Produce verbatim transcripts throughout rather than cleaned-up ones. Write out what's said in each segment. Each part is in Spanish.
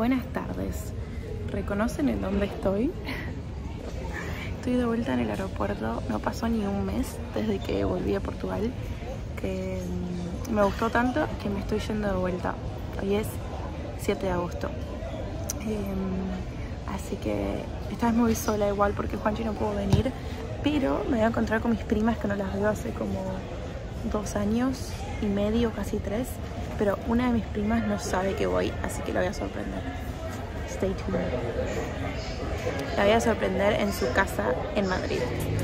Buenas tardes. ¿Reconocen en dónde estoy? Estoy de vuelta en el aeropuerto. No pasó ni un mes desde que volví a Portugal, que me gustó tanto que me estoy yendo de vuelta. Hoy es siete de agosto. Eh, así que esta vez me voy sola igual porque Juanchi no pudo venir, pero me voy a encontrar con mis primas que no las veo hace como dos años y medio, casi tres. Pero una de mis primas no sabe que voy, así que la voy a sorprender. Stay tuned. La voy a sorprender en su casa en Madrid.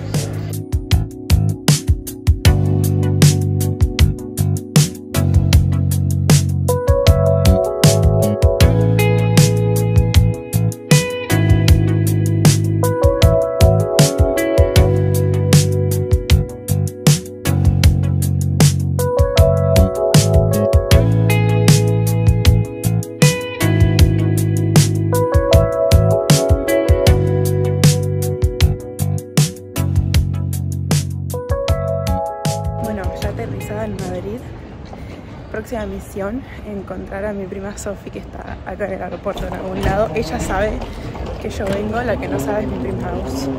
En Madrid, próxima misión, encontrar a mi prima Sofi, que está acá en el aeropuerto en algún lado. Ella sabe que yo vengo, la que no sabe es mi prima Aus.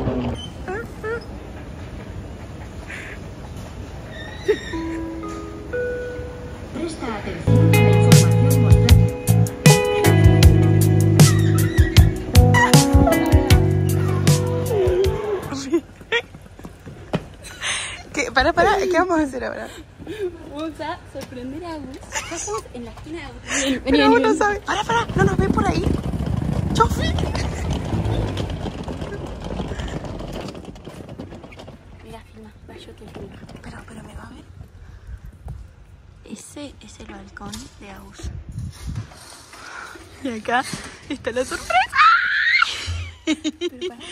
Presta atención a la información mostrada. ¿Qué? Para, para, ¿qué vamos a hacer ahora? Vamos a sorprender a Agus. Ya estamos en la esquina de Agus. Vení, Pero vení, Agus vení, no vení. sabe. Para, para, ¿no nos ve por ahí? ¡Chofi! Mira, filma, va yo te filmo. Pero, pero me va a ver. Ese es el balcón de Agus. Y acá está la sorpresa. Pero pará.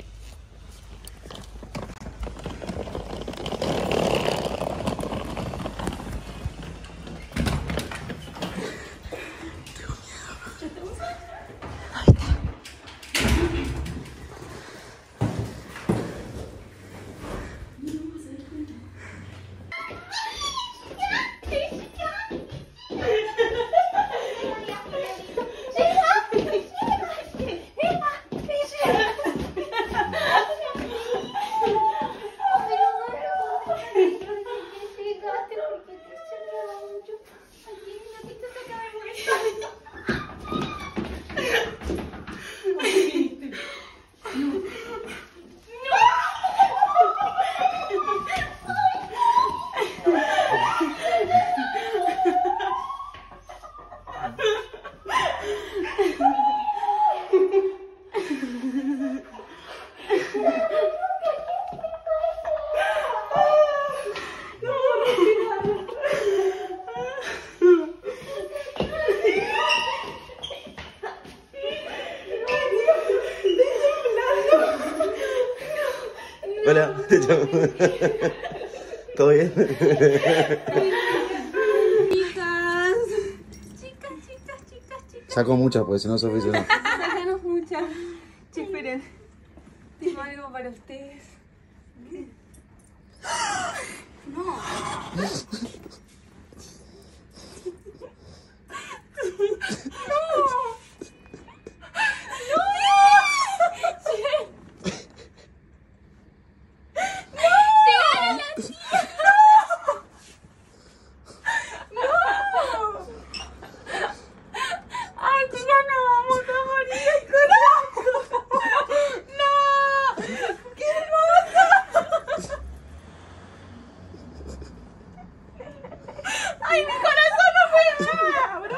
Hola, ¿todo bien? Chicas, chicas, chicas, chicas, chicas. Saco muchas, pues si no Sofía no. Sacanos muchas. Che, esperen. Tengo algo para ustedes. ¿Qué? No. ¡Ay, mi corazón no puede más! ¡Bro,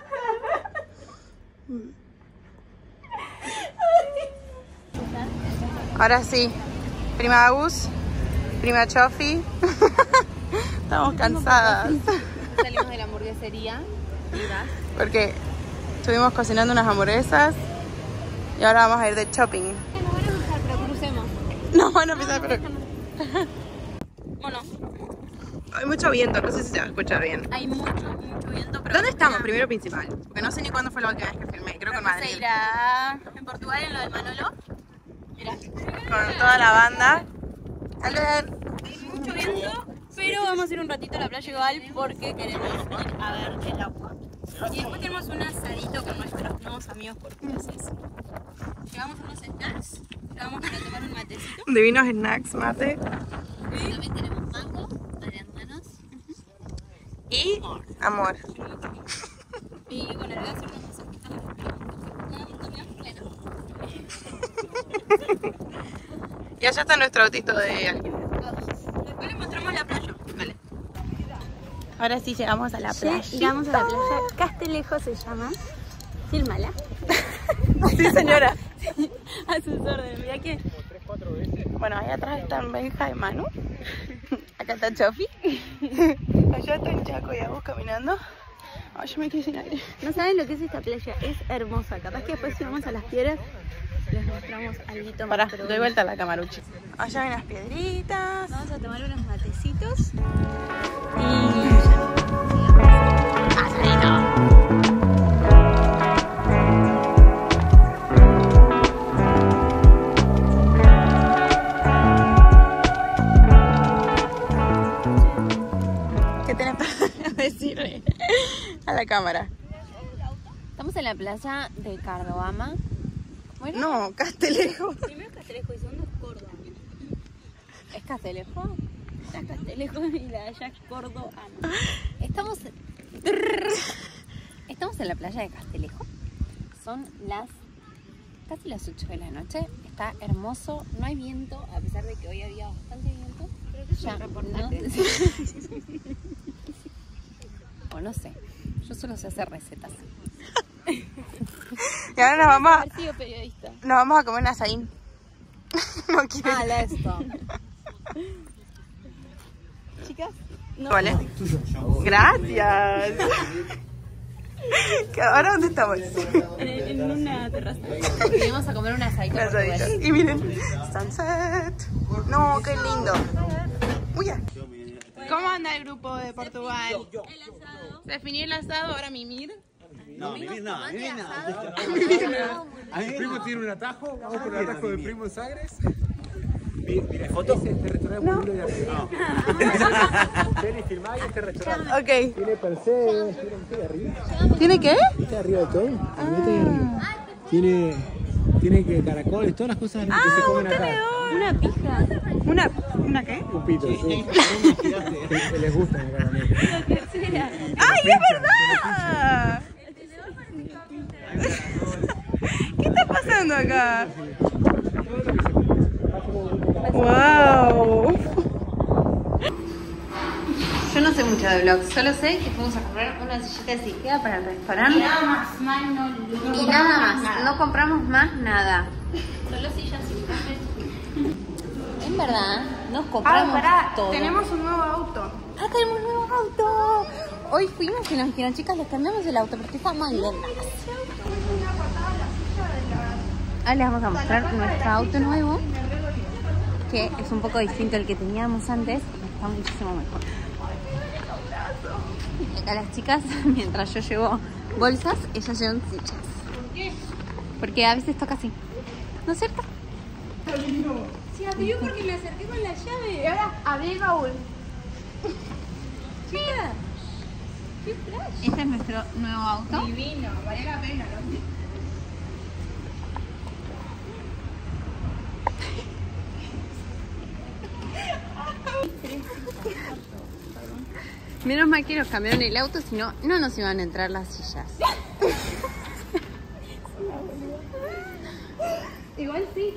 basta! Ahora sí, prima Agus, prima Chofi. Estamos cansadas. Salimos de la hamburguesería. Mirás. Porque estuvimos cocinando unas hamburguesas y ahora vamos a ir de shopping. No van a cruzar, pero crucemos. No, van a pisar, pero... Bueno, Hay mucho viento, no sé si se va a escuchar bien. hay mucho, mucho viento, pero... ¿Dónde estamos? Primero principal. Porque no sé ni cuándo fue la última vez que filmé. Creo que en Vamos a Madrid. ir a... en Portugal, en lo de Manolo. Mirá. Con toda la banda. ¡Salud! Mucho viento, pero vamos a ir un ratito a la playa igual porque queremos ir a ver el agua. Y después tenemos un asadito con nuestros Somos amigos por clases. Llevamos unos snacks. Vamos para tomar un matecito. Divinos snacks, mate. También tenemos mango, arándanos. Y amor. Y bueno, le voy a hacer unos masajitos a los pies. También pleno. Y allá está nuestro autito de alquiler. Después les mostramos la playa. Vale. Ahora sí llegamos a la playa. Llegamos a la playa. Castelejo se llama. Fílmala. Sí, señora. A sus órdenes. Mira que. Bueno, ahí atrás están Benja y Manu. Acá está Chofi. Allá están Chaco y Agus caminando. Ay, yo me quedé sin aire. No saben lo que es esta playa. Es hermosa. Capaz que después si vamos a las piedras les mostramos algo más. Pará, pero doy bueno. vuelta a la camaruchi. Allá ven las piedritas. Vamos a tomar unos matecitos. Y ¿Qué tenés para decirle a la cámara? estamos en la playa de Cardobama. Bueno, No, Castelejo. primero es Castelejo y segundo es Córdoba. ¿Es Castelejo? Está Castelejo y la de allá es Córdoba. Estamos, estamos en la playa de Castelejo. Son las casi las ocho de la noche. Está hermoso, no hay viento, a pesar de que hoy había bastante viento. Creo que ya, ¿no? O no sé, yo solo sé hacer recetas. Y ahora nos vamos a, Haber sido periodista. nos vamos a comer un asaín. No quiero. Ah, la esto. Chicas, no. Vale. Gracias. ¿Ahora dónde estamos? En, en una terraza. Venimos a comer un asadito. Un asadito. Y miren, sunset. No, qué lindo. Uy, ya. ¿Cómo anda el grupo de Portugal? El asado. Se definió el asado, ahora mimir. No, Mimir no, Mimir no. Mi primo tiene un atajo, vamos por el atajo de Primo Sagres. Mira, ¿foto? Este restaurante es muy lindo de arriba. Ven y filmá y este restaurante. Ok. Tiene Percebes, tiene ¿viste de arriba? ¿Tiene qué? ¿Viste arriba de todo? ¿Viste de arriba? Tiene, tiene que caracoles, todas las cosas que se comen acá. Una pija. ¿Una, ¿una qué? Un pito, sí. Que les gusta acá también. La tercera. ¡Ay, es verdad! ¿Qué está pasando acá? ¡Wow! Yo no sé mucho de vlogs, solo sé que fuimos a comprar una sillita de Ikea para el restaurante. Nada más, y nada más, no compramos más nada. Solo sillas y café. En verdad, nos compramos todo. Tenemos un nuevo auto. ¡Ah, tenemos un nuevo auto! Hoy fuimos y nos dijeron, chicas, les cambiamos el auto porque está muy lindo. Ahora les vamos a mostrar nuestro auto nuevo, que es un poco distinto al que teníamos antes, está muchísimo mejor. Y acá las chicas, mientras yo llevo bolsas, ellas llevan sillas. ¿Por qué? Porque a veces toca así. ¿No es cierto? Se abrió porque me acerqué con la llave. Y ahora abrí el baúl. Mira. ¡Qué flash! Este es nuestro nuevo auto. Divino, vale la pena, ¿no? Menos mal que nos cambiaron el auto, si no, no nos iban a entrar las sillas. Igual sí.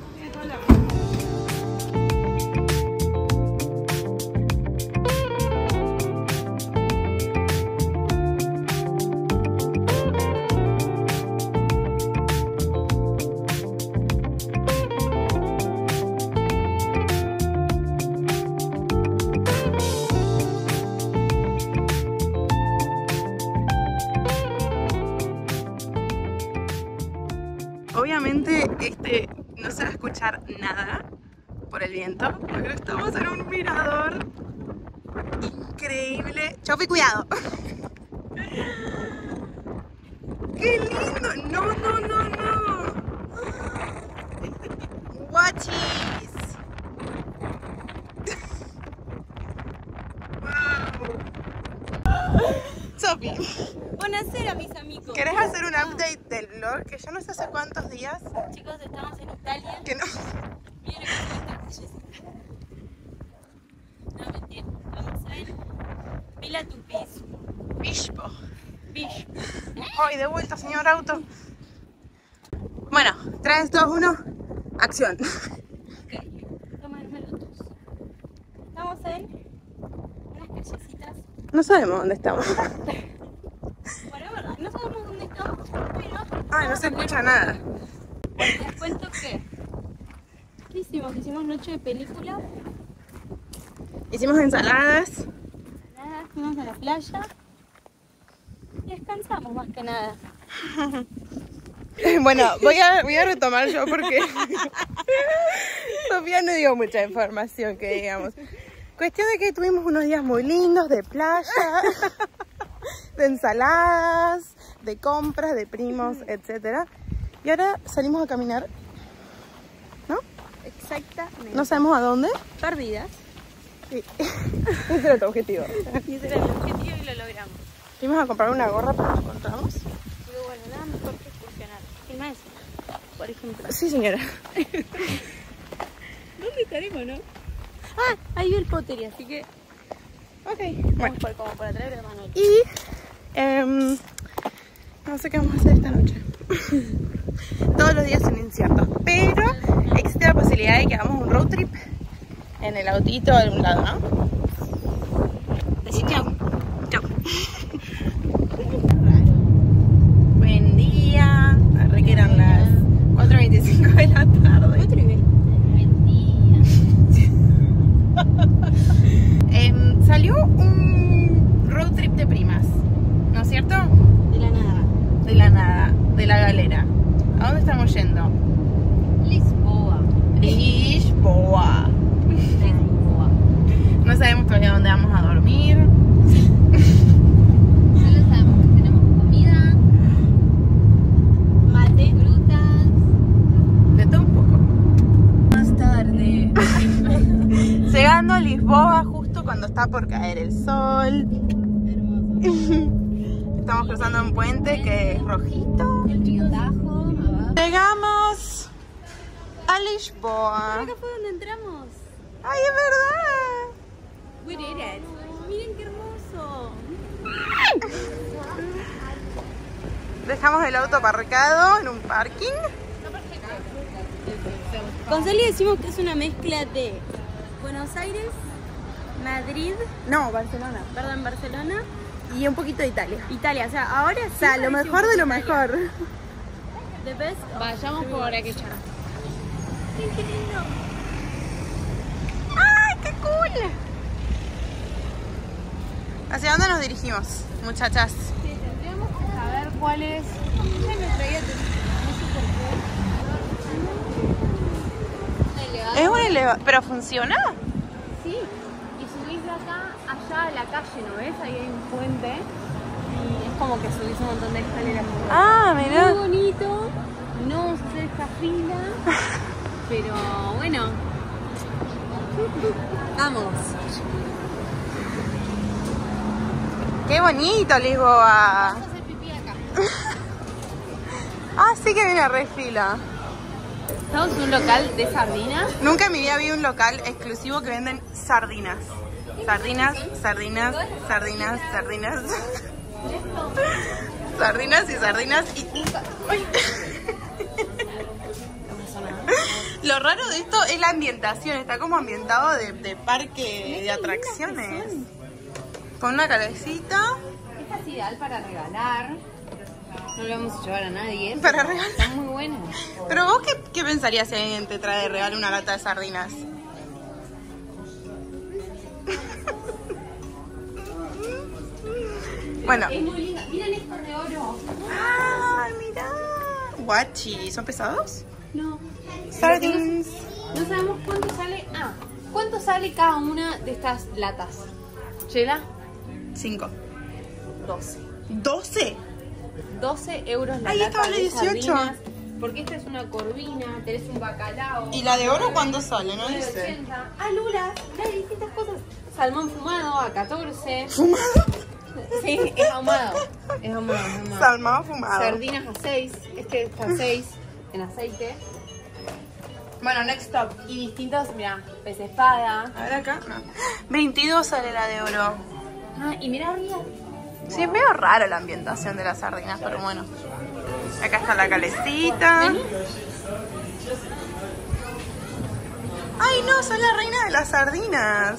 Obviamente este no se va a escuchar nada por el viento, pero estamos en un mirador increíble. Chofi, cuidado. ¡Qué lindo! No, no, no, no. Guachis. Wow. Sofi, Buonasera, mis amigos. ¿Querés hacer un update del vlog? Que yo no sé hace cuántos días. Chicos, estamos en Italia. Que no. Miren cómo está Jessica. No, mentira. Estamos en Villa Tupis. Bispo. Bispo. Hoy de vuelta, señor auto. Bueno, tres, dos, uno, acción. Ok, tómame los dos. Estamos en unas callecitas. No sabemos dónde estamos. Bueno, es verdad, no sabemos dónde estamos, pero... Ay, no se escucha nada. Les cuento que... ¿Qué hicimos? Hicimos noche de película. Hicimos ensaladas. Nada, fuimos a la playa. Y descansamos más que nada. Bueno, voy a, voy a retomar yo porque Sofía no dio mucha información que digamos. Cuestión de que tuvimos unos días muy lindos de playa, de ensaladas, de compras, de primos, etcétera. Y ahora salimos a caminar, ¿no? Exactamente. No sabemos a dónde. Perdidas. Sí. Ese era tu objetivo. Y ese era el objetivo y lo logramos. Fuimos a comprar una gorra, pero no encontramos. Pero bueno, nada mejor que excursionar. Filma eso, por ejemplo. Sí, señora. ¿Dónde estaremos, no? Ah, ahí vi el pottery, así que Ok, vamos bueno. por, como por atrás de la mano. Y em, no sé qué vamos a hacer esta noche. Todos los días son inciertos, pero existe la posibilidad de que hagamos un road trip en el autito de algún lado, ¿no? Decí chau. Chau. Buen día. Arre que eran las cuatro y veinticinco de la tarde. Otro nivel. Em, salió un road trip de primas, ¿no es cierto? De la nada. De la nada, de la galera. ¿A dónde estamos yendo? Lisboa. Lisboa. Lisboa. No sabemos todavía dónde vamos a dormir. Solo sabemos que tenemos comida, mate, frutas. De todo un poco. Más tarde. Llegando a Lisboa justo cuando está por caer el sol. Hermoso. Estamos cruzando un puente que es rojito. El río Tajo, abajo. Llegamos a Lisboa. Acá fue donde entramos. ¡Ay, es verdad! We did it. Miren qué hermoso. Dejamos el auto aparcado en un parking. Con Sally decimos que es una mezcla de Buenos Aires, Madrid, No, Barcelona. perdón, Barcelona, Y un poquito de Italia. Italia. O sea, ahora sí O sea, lo parece mejor un de lo poco mejor. Italia. The best. Vayamos por aquella. Qué lindo. ¡Ay, qué cool! ¿Hacia dónde nos dirigimos, muchachas? Sí, tendríamos que saber cuál es. Ya me traía Es un elevador. ¿Pero funciona? Sí, y subís de acá allá a la calle, ¿no ves? Ahí hay un puente y es como que subís un montón de escaleras. Ah, mirá. Muy bonito, no vamos a hacer esta fila, pero bueno, vamos. Qué bonito, Lisboa. Vamos a hacer pipí acá. Ah, sí que viene re fila. Estamos en un local de sardinas. Nunca en mi vida vi un local exclusivo que venden sardinas. Sardinas, sardinas, sardinas, sardinas. Sardinas y sardinas y... Ay. Lo raro de esto es la ambientación. Está como ambientado de, de parque de atracciones. Con una calecita. Esta es ideal para regalar. No le vamos a llevar a nadie. Para regalar. Están muy buenas. Pero vos, ¿qué, qué pensarías si alguien te trae de regalo una lata de sardinas? Bueno. Es muy linda. Miren esto de oro. ¡Ay, mirá! Guachi, ¿son pesados? No. Sardines. No sabemos cuánto sale. Ah, ¿cuánto sale cada una de estas latas? ¿Chela? Cinco. doce. ¿Doce? doce euros la Ahí lata estaba la de dieciocho. sardinas. Porque esta es una corvina, tenés un bacalao. ¿Y la de oro cuándo sale? ¿No nueve dice? ochenta. Ah, lulas, hay distintas cosas. Salmón fumado a catorce. ¿Fumado? Sí, es ahumado. Es ahumado, es ahumado. Salmón fumado. Sardinas a seis. Este está a seis en aceite. Bueno, next stop. Y distintos, mira, pez espada. A ver acá. No. veintidós sale la de oro. Ah, y mira arriba. Sí, es medio raro la ambientación de las sardinas, pero bueno. Acá está la calecita. Ay, no, soy la reina de las sardinas.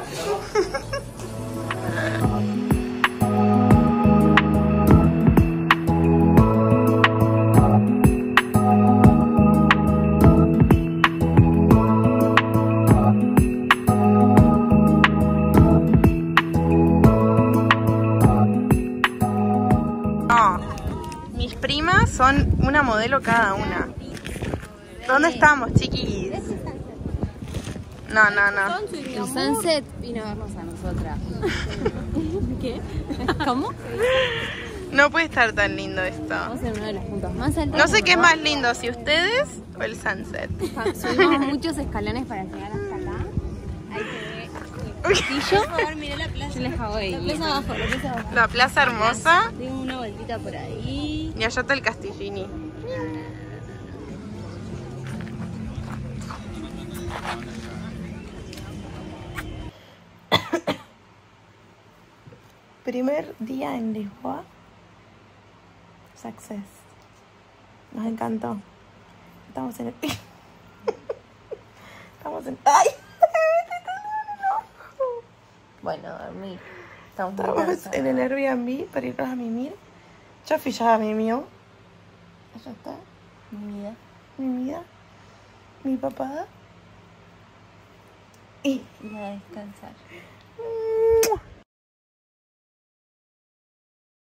Son una modelo cada una. ¿Dónde estamos, chiquis? No, no, no. El Sunset vino a vernos a nosotras. ¿Qué? ¿Cómo? No puede estar tan lindo esto. Vamos en uno de los puntos más altos. No sé qué es más lindo, si ustedes o el Sunset. Subimos muchos escalones para llegar hasta acá. Ahí se ve el castillo. Por favor, mirá la playa. Yo les hago ahí. La plaza abajo, la plaza abajo. La plaza hermosa. Tengo una vueltita por ahí. Y allá está el Castillini. Primer día en Lisboa. Success. Nos encantó. Estamos en el... Estamos en... ¡Ay! Bueno, dormí. Estamos, Estamos en el Airbnb para irnos a mimir. Yo fui ya a Mimio. Allá está. Mi vida. Mi vida. Mi papá. Y... Ir a descansar. Mm.